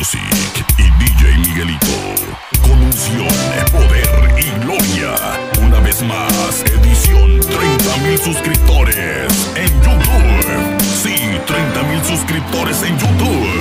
Music y DJ Miguelito. Con unción, poder y gloria. Una vez más, edición 30,000 suscriptores en YouTube. Sí, 30,000 suscriptores en YouTube.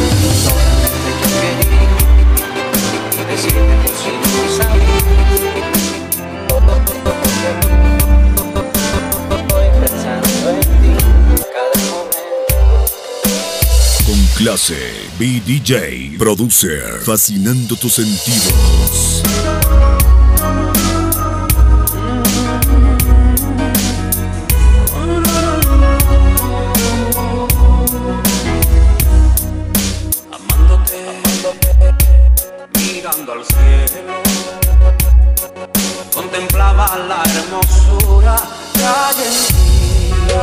Con clase, BDJ, producer, fascinando tus sentidos. Mirando al cielo, contemplaba la hermosura que hay en ti.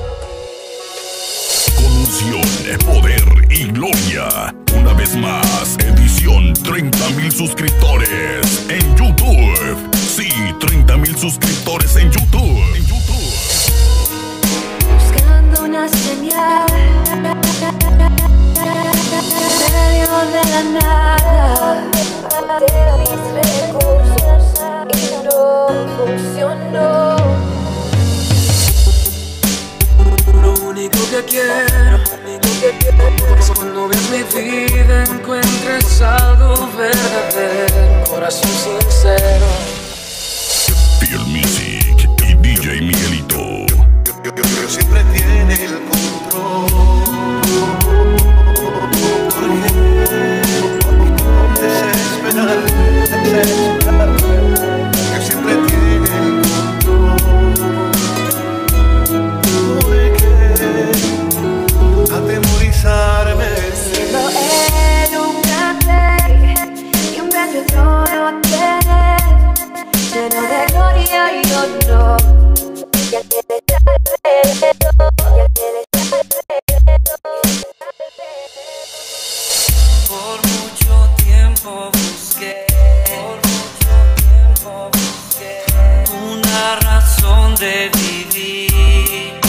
Con unción, poder y gloria. Una vez más, edición 30,000 suscriptores en YouTube. Sí, 30,000 suscriptores en YouTube. Buscando una señal en medio de la nada, agoté mis recursos y no funcionó. Lo único que quiero es cuando veas mi vida encuentres algo verdadero, corazón sincero. Fiel Music y DJ Miguelito. Yo siempre tiene el control. Desesperar, que siempre tiene el control. Tuve que atemorizarme. Siendo él un gran rey y un bello trono tener, lleno de gloria y honor. Y aquel está alrededor, y aquel está alrededor. Por mucho tiempo busqué una razón de vivir.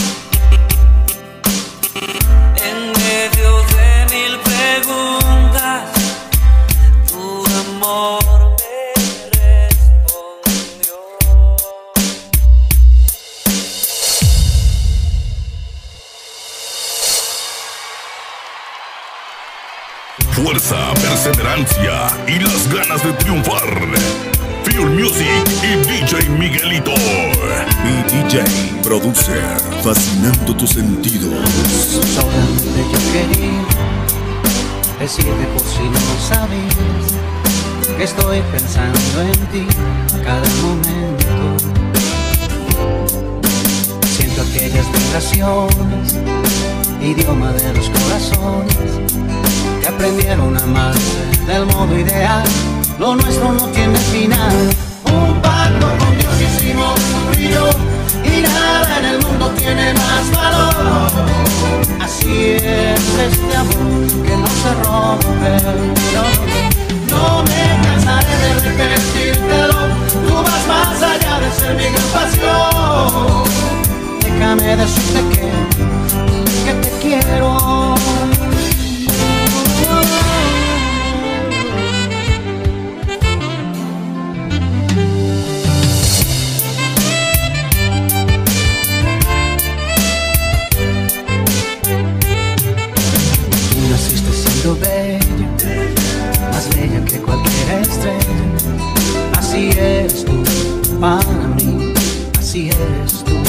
En medio de mil preguntas, tu amor me respondió. Fuerza, perseverancia y las ganas de triunfar. Fiel Music y DJ Miguelito. BDJ, producer, fascinando tus sentidos. Solamente yo quería decirte por si no sabías que estoy pensando en ti a cada momento. Siento aquellas vibraciones, idioma de los corazones, que aprendieron a amarse del modo ideal. Lo nuestro no tiene final. Un pacto con Dios hicimos tú y yo, y nada en el mundo tiene más valor. Así es este amor que no se rompe. No me cansaré de repetírtelo. Tú vas más allá de ser mi gran pasión. Déjame decirte que te quiero. Bella, más bella que cualquier estrella. Así eres tú para mí, así eres tú.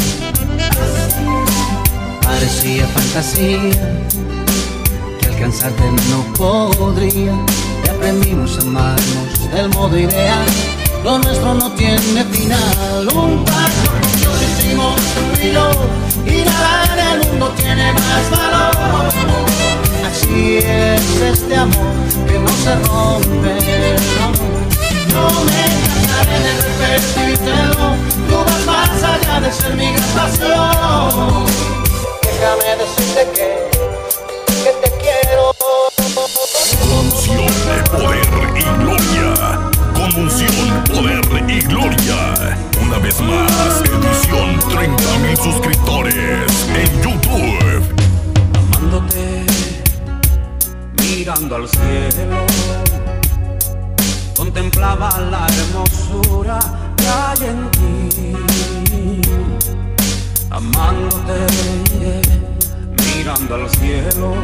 Parecía fantasía que alcanzarte no podría, y aprendimos a amarnos del modo ideal. Lo nuestro no tiene final. Un pacto que hicimos tú y yo, y nada en el mundo tiene más valor. Así es este amor que no se rompe. No me cansaré de repetírtelo. Tú vas más allá de ser mi gran pasión. Déjame decirte que te quiero. Unción, poder y gloria. Con unción, poder y gloria. Una vez más, edición 30,000 suscriptores en YouTube. Amándote, mirando mirando al cielo, contemplaba la hermosura que hay en ti, amándote, mirando al cielo.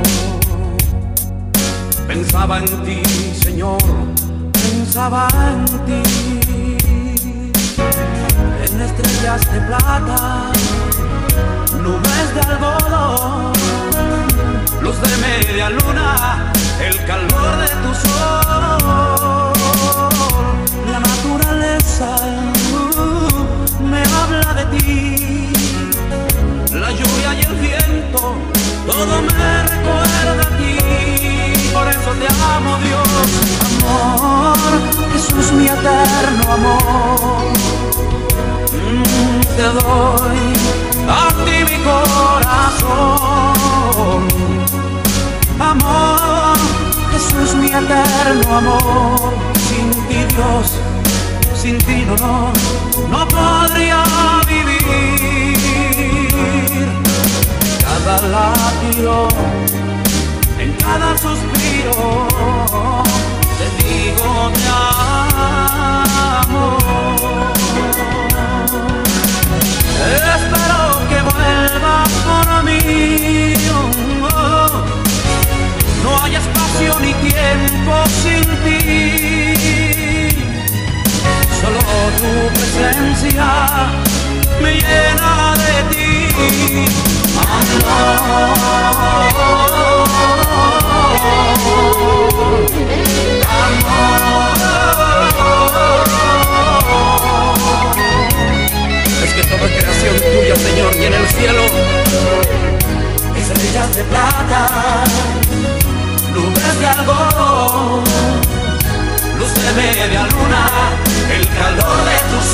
Pensaba en ti, Señor, pensaba en ti, en estrellas de plata, nubes de algodón, luz de media luna, el calor de tu sol. La naturaleza me habla de ti, la lluvia y el viento, todo me recuerda a ti. Por eso te amo, Dios, amor, Jesús, mi eterno amor. Te doy a ti mi corazón, amor, Jesús, mi eterno amor. Sin ti, Dios, sin ti no podría vivir. Cada latido, en cada suspiro, te digo te amo. Espero que vuelvas por mí. No hay espacio ni tiempo sin ti. Solo tu presencia me llena de ti. Es que toda creación tuya, Señor, y en el cielo, estrellas de plata, nubes de algodón, luz de media luna, el calor de tu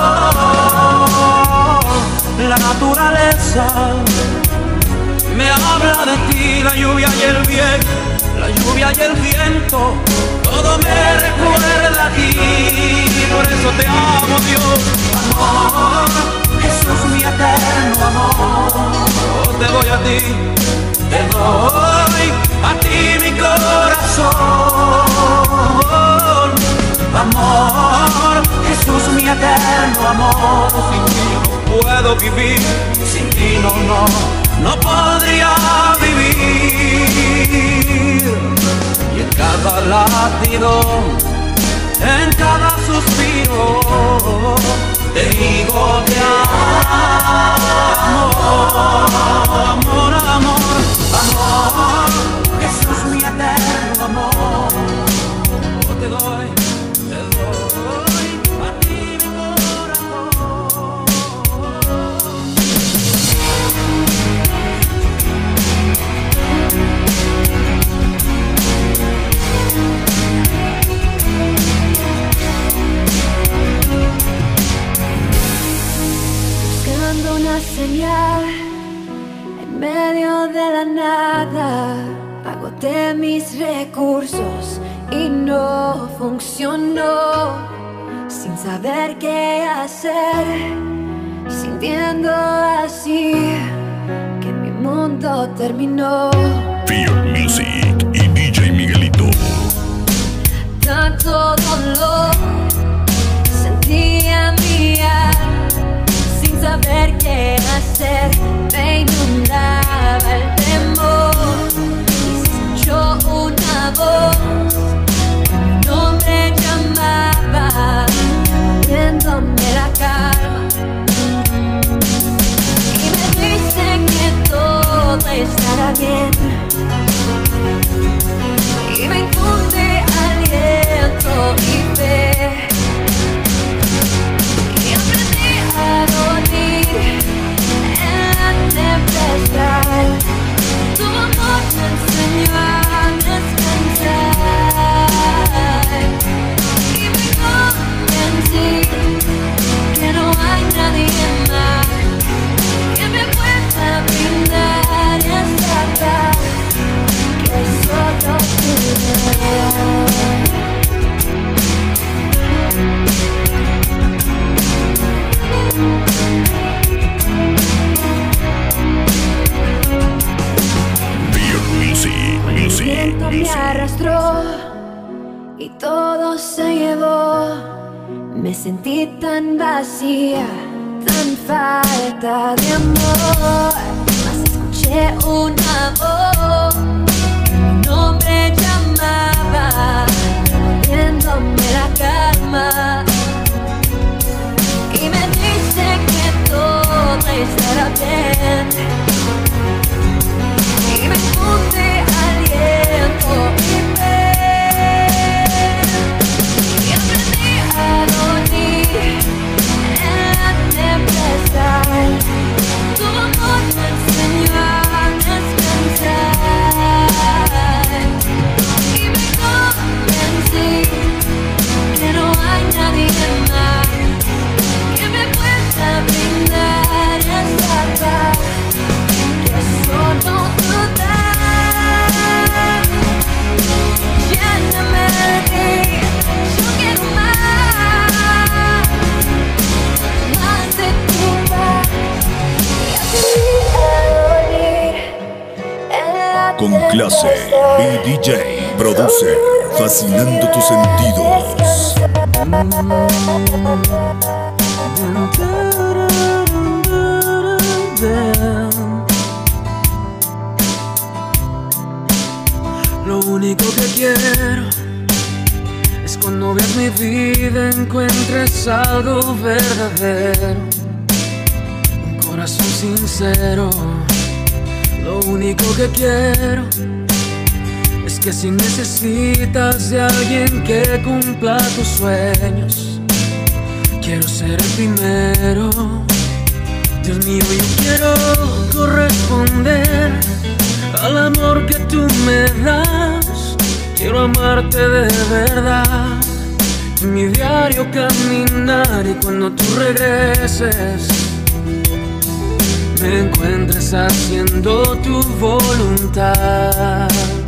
sol. La naturaleza me habla de ti, la lluvia y el viento, la lluvia y el viento, todo me recuerda a ti. Por eso te amo, Dios, amor, Jesús, mi eterno amor. Te doy a ti, te doy a ti mi corazón, amor, Jesús, mi eterno amor. Sin ti no puedo vivir, sin ti no podría vivir. Y en cada latido, en cada suspiro, te digo te amo, amor, amor, amor, Jesús, mi eterno amor. Te doy a ti mi corazón. Buscando una señal en medio de la nada, agoté mis recursos y no funcionó. Sin saber qué hacer, sintiendo así que mi mundo terminó. Fear Music y DJ Miguelito. Tanto dolor sentía mi alma, sin saber qué hacer, me inundaba el temor. Y se escuchó una voz, mi nombre llamaba, viéndome la calma. Y me dice que todo estará bien, y me infunde aliento y fe. Y aprendí a dormir en la tempestad. Tu amor me enseñó a descansar. Y me convencí que no hay nadie más que me pueda brindar esta paz que solo tú me das. Sí, viento me arrastró y todo se llevó. Me sentí tan vacía, tan falta de amor. Mas escuché una voz que mi nombre llamaba, devolviéndome la calma. Y me dice que todo estará bien. Y me funde aliento y fe. Y aprendí a dormir en la tempestad. Tu amor me enseñó a descansar. Y me convencí que no hay nadie más que me pueda brindar esa paz. Que solo tú das. Lléname de ti, yo quiero más de tu paz. Y aprendí a dormir en la Con clase tempestad. y DJ Producer, fascinando tus sentidos. Lo único que quiero es cuando veas mi vida encuentres algo verdadero, un corazón sincero. Lo único que quiero es que si necesitas de alguien que cumpla tus sueños, quiero ser el primero. Dios mío, yo quiero corresponder al amor que tú me das. Quiero amarte de verdad, en mi diario caminar. Y cuando tú regreses, me encuentres haciendo tu voluntad.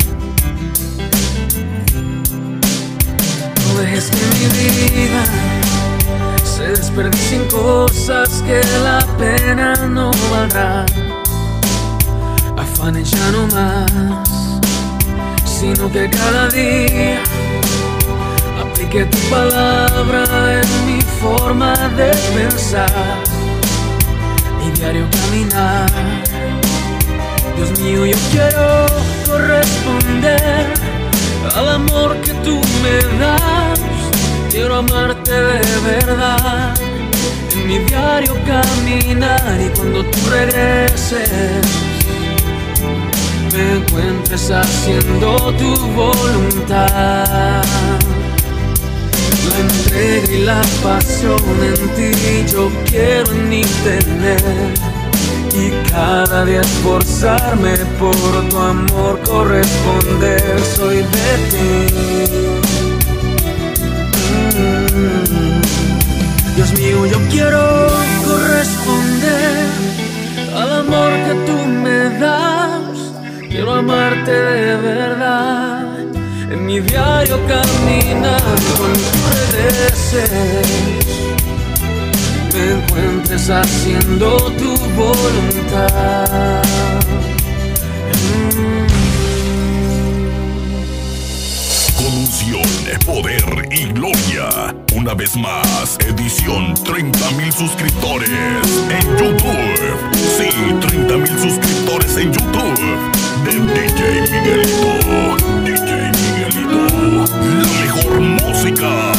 No dejes que mi vida se desperdicien cosas que la pena no valdrá. Afanes ya no más, sino que cada día aplique tu palabra en mi forma de pensar, mi diario caminar. Dios mío, yo quiero corresponder al amor que tú me das. Quiero amarte de verdad, en mi diario caminar. Y cuando tú regreses, me encuentres haciendo tu voluntad. La entrega y la pasión en ti yo quiero en mí tener, y cada día esforzarme por tu amor corresponder. Soy de ti. Dios mío, yo quiero corresponder al amor que tú me das. Quiero amarte de verdad, en mi diario caminar. Cuando tú regreses, me encuentres haciendo tu voluntad. Con unción, poder y gloria. Una vez más, edición 30,000 suscriptores en YouTube. Sí, 30,000 suscriptores en YouTube. De DJ Miguelito. DJ Miguelito. La mejor música.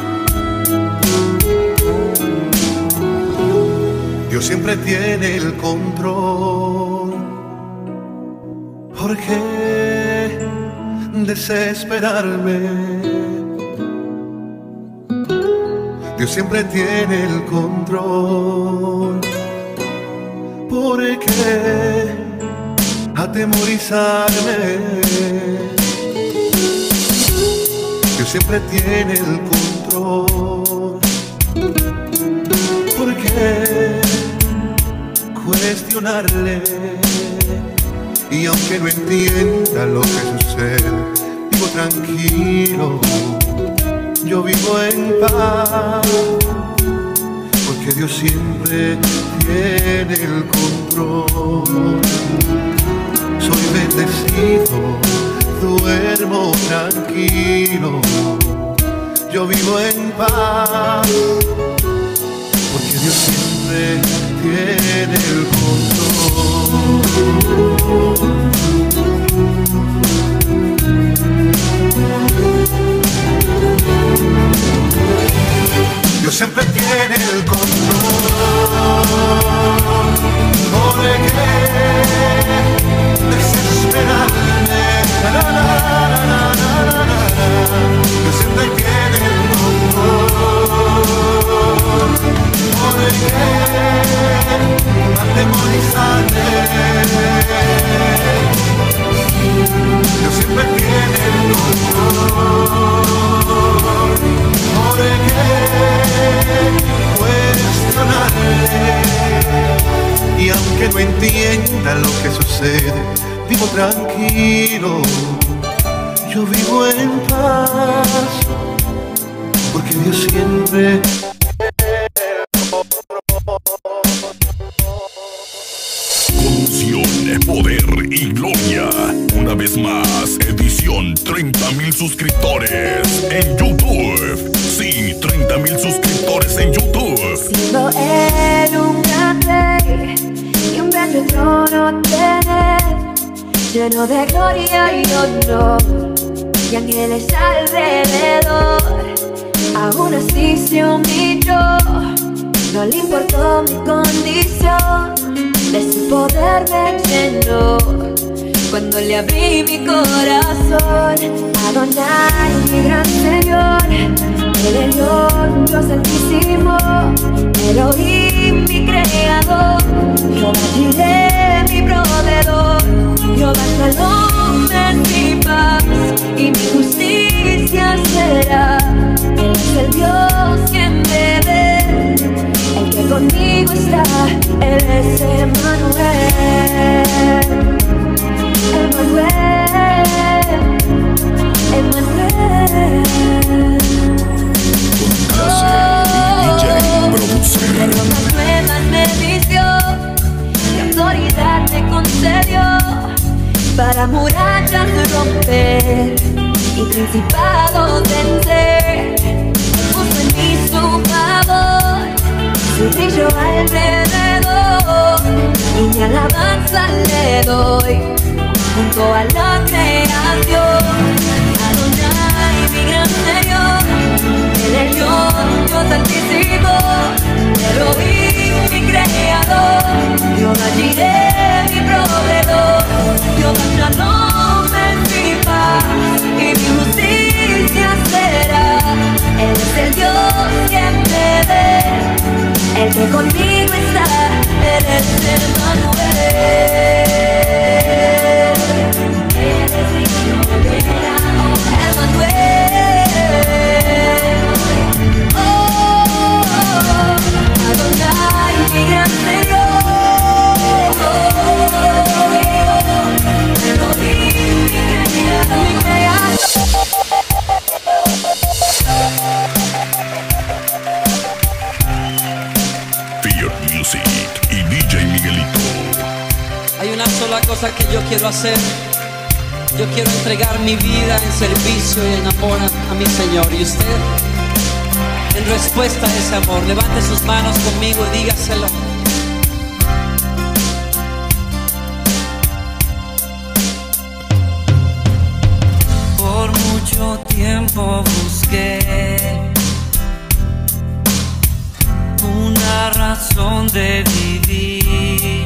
Dios siempre tiene el control. ¿Por qué desesperarme? Dios siempre tiene el control. ¿Por qué atemorizarme? Dios siempre tiene el control. ¿Por qué cuestionarle? Y aunque no entienda lo que sucede, vivo tranquilo, yo vivo en paz, porque Dios siempre tiene el control. Soy bendecido, duermo tranquilo, yo vivo en paz, porque Dios siempre tiene el control. Dios siempre tiene el control. ¿Por qué desesperarme? Dios siempre tiene el control. ¿Por qué atemorizarme? Dios siempre tiene el control. ¿Por qué cuestionarle? Y aunque no entienda lo que sucede, vivo tranquilo, yo vivo en paz, porque Dios siempre. Conducción, poder y gloria. Una vez más, edición 30,000 suscriptores en YouTube. Sí, 30,000 suscriptores en YouTube. Siendo él un gran rey y un bello trono tener, lleno de gloria y honor, y ángeles alrededor. Aún así se humilló, no le importó mi condición, de su poder me llenó cuando le abrí mi corazón. Adonai, mi gran Señor, el Elión, Dios altísimo, Elohim, mi creador, Jehová Jireh, mi proveedor, Jehová Shalom es mi paz y mi justicia será. Él es el Dios quien me ve, el que conmigo está. Él es Emmanuel, Emmanuel, Emmanuel. DJ Producer. Normas nuevas me vistió, y autoridad me concedió, para murallas romper y principados vencer. Puso en mí su favor, su brillo alrededor, y mi alabanza le doy junto a la creación. Adonai, mi gran Señor, el Elión, Dios altísimo, Elohim, mi creador, Jehová Jireh, mi proveedor, Jehová Shalom es mi paz y mi justicia será. Él es el Dios que me ve, el que conmigo está. Él es Emmanuel. Él es mi Emmanuel. Oh, Adonai, mi gran Señor, Elohim, mi creador. Fear Music y DJ Miguelito. Hay una sola cosa que yo quiero hacer. Yo quiero entregar mi vida en servicio y en amor a mi Señor. Y usted, en respuesta a ese amor, levante sus manos conmigo y dígaselo. Por mucho tiempo busqué una razón de vivir.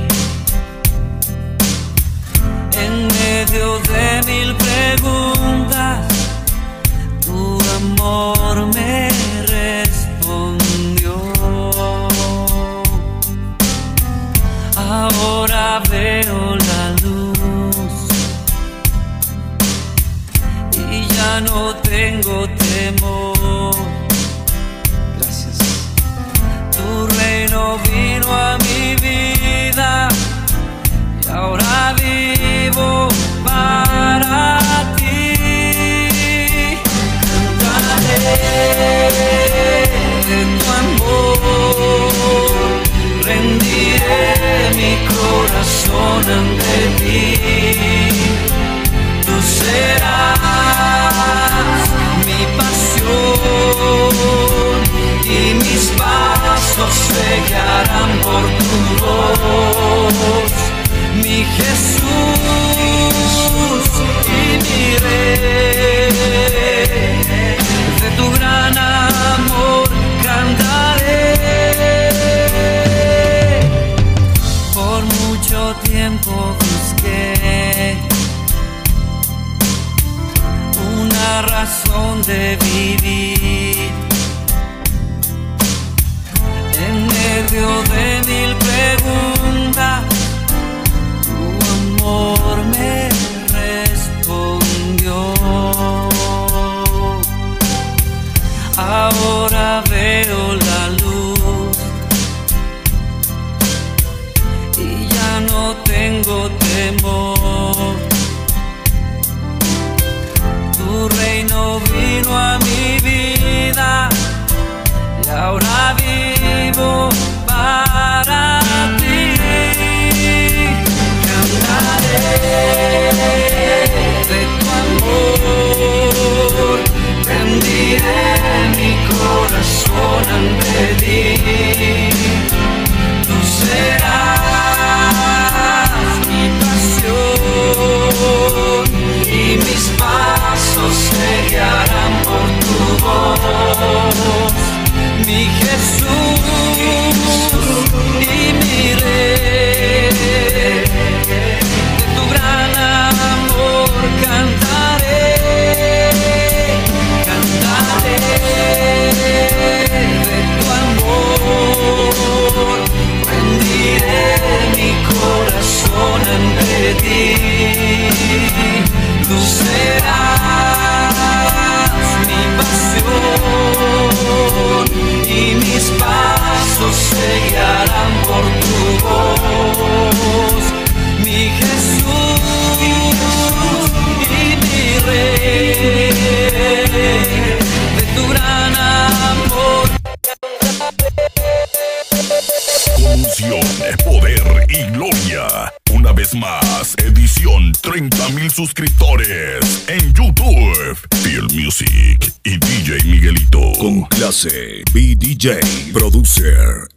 En medio de mil preguntas, tu amor me respondió. Ahora veo la luz y ya no tengo temor. Gracias. Tu reino vino a mi vida y ahora vivo para ti. Cantaré de tu amor, rendiré mi corazón ante ti. Tú serás guiarán por tu voz, mi Jesús y mi Rey. De tu gran amor cantaré. Por mucho tiempo busqué una razón de vivir en medio de mil preguntas. Tu amor me respondió. Ahora veo la luz y ya no tengo temor. Tu reino vino a mi vida y ahora vivo para ti. Cantaré de tu amor, rendiré mi corazón ante ti. Tú serás mi pasión y mis pasos se guiarán por tu voz, mi Jesús y mi Rey. De tu gran amor cantaré, cantaré de tu amor, rendiré mi corazón ante ti. Tú serás mi pasión y mis pasos se guiarán por tu voz, mi Jesús y mi Rey. De tu gran amor. Con unción, poder y gloria. Una vez más, edición 30,000 suscriptores en YouTube. Feel Music y DJ Miguelito. Con clase, BDJ, producer